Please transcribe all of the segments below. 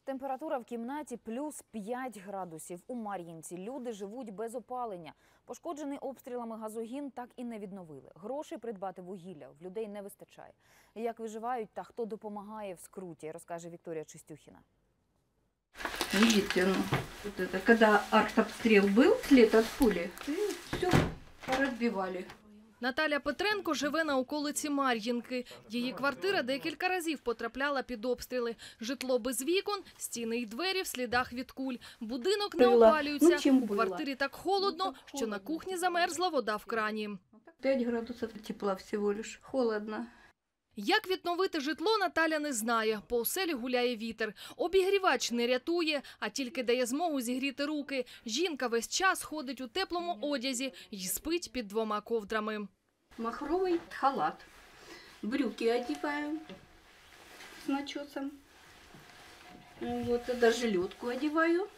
Температура в кімнаті плюс 5 градусів. У Мар'їнці люди живуть без опалення. Пошкоджений обстрілами газогін так і не відновили. Грошей придбати вугілля в людей не вистачає. Як виживають та хто допомагає в скруті, розкаже Вікторія Чистюхіна. Видите, ну, вот это, когда артобстрел был, след от пули, и все поразбивали. Наталя Петренко живе на околиці Мар'їнки. Її квартира декілька разів потрапляла під обстріли. Житло без вікон, стіни й двері в слідах від куль. Будинок не опалюється. У квартирі так холодно, що на кухні замерзла вода в крані. 5 градусов тепла всего лишь. Холодно. Як відновити житло, Наталя не знає. По оселі гуляє вітер. Обігрівач не рятує, а тільки дає змогу зігріти руки. Жінка весь час ходить у теплому одязі і спить під 2 ковдрами. Махровый халат. Брюки одеваю с начесом. Вот, даже жилетку одеваю.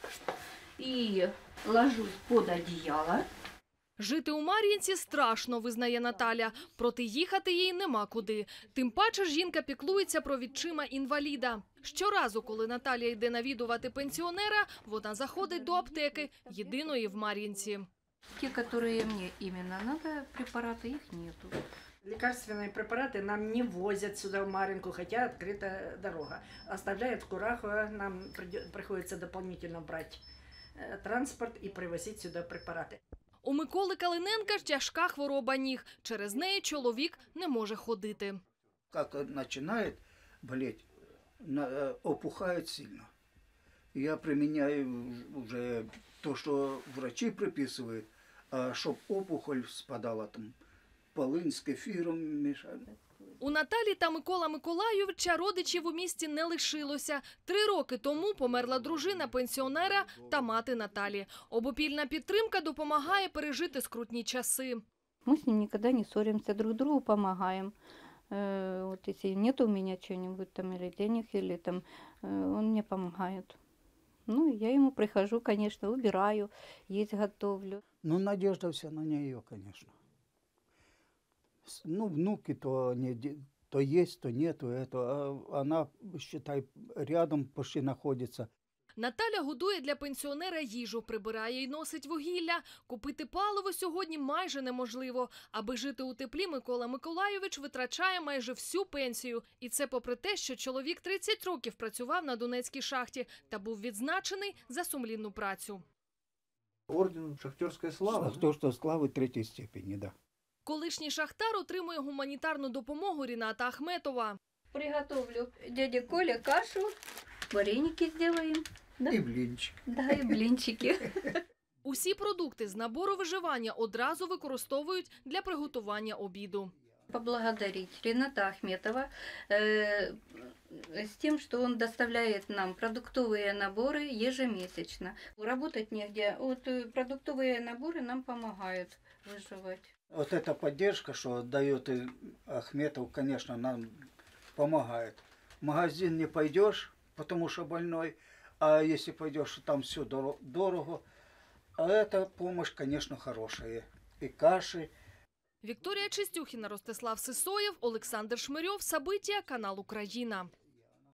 И ложусь под одеяло. Жити у Мар'їнці страшно, визнає Наталя. Проте їхати їй нема куди. Тим паче жінка піклується про відчима інваліда. Щоразу, коли Наталя йде навідувати пенсіонера, вона заходить до аптеки, єдиної в Мар'їнці. Те, которые мне именно надо, препараты, их нету. Лекарственные препараты нам не возят сюда, в Мар'їнку, хотя открыта дорога. Оставляют в Курахово, нам приходится дополнительно брать транспорт и привозить сюда препараты. У Миколи Калиненка тяжка хвороба ніг. Через неї чоловік не може ходити. Как начинает болеть, опухает сильно. Я применяю уже то, что врачи приписывают, чтобы опухоль спадала, там, полынь с кефиром мешали. У Наталі та Микола Миколайовича родичів у місті не лишилося. 3 роки тому померла дружина пенсіонера та мати Наталі. Обопільна підтримка допомагає пережити скрутні часи. Мы с ним никогда не ссоримся, друг другу помогаем. Вот если нет у меня чего-нибудь там или денег, или там, он мне помогает. Ну, я ему прихожу, конечно, убираю, есть готовлю. Ну, надежда вся на нее, конечно. Ну, внуки то есть, то нету, а она, считай, рядом почти находится. Наталя годує для пенсіонера їжу, прибирає і носить вугілля. Купити паливо сьогодні майже неможливо. Аби жити у теплі, Микола Миколайович витрачає майже всю пенсію. І це попри те, що чоловік 30 років працював на Донецькій шахті та був відзначений за сумлінну працю. Орден «Шахтерська слава». Шахтерська слава 3-ї степені, да. Колишній шахтар отримує гуманітарну допомогу Ріната Ахметова. Приготовлю дяде Коля кашу, вареники сделаем. Да? І блінчик. Да, и блинчики. Усі продукти з набору виживання одразу використовують для приготування обіду. Поблагодарить Рината Ахметова с тем, что он доставляет нам продуктовые наборы ежемесячно. Работать негде, вот продуктовые наборы нам помогают выживать. Вот эта поддержка, что дает Ахметов, конечно, нам помогает. В магазин не пойдешь, потому что больной, а если пойдешь, там все дорого. А эта помощь, конечно, хорошая. И каши. Вікторія Чистюхіна, Ростислав Сисоєв, Олександр Шмирьов, Сабиття, канал Україна.